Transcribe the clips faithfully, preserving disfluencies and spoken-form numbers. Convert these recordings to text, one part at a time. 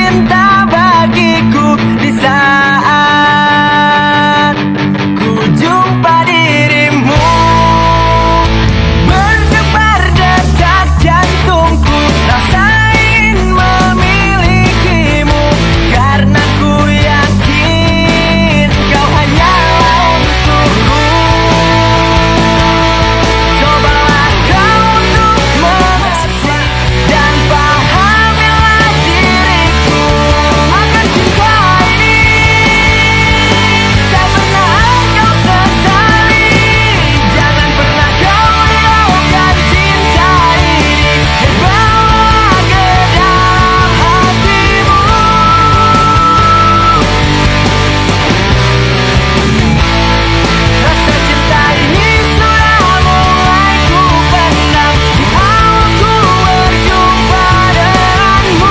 cinta bagiku di saat ku jumpa dirimu. Berdebar detak jantungku, rasain memilikimu, karena ku yakin kau hanyalah untukku. Cobalah kau untuk mengerti dan pahamilah diriku akan cinta ini tak pernah engkau sesali. Jangan pernah kau hiraukan cinta ini dan bawa ke dalam hatimu. Rasa cinta ini sudah mulai ku pendam di awal ku berjumpa denganmu.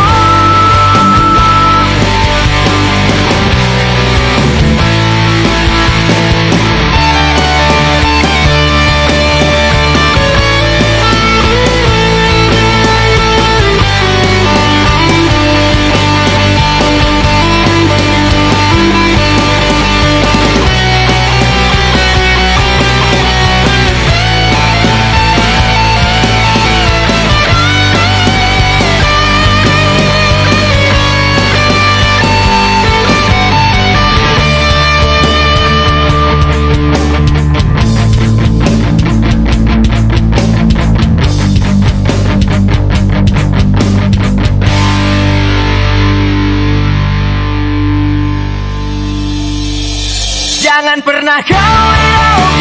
Jangan pernah kau hiraukan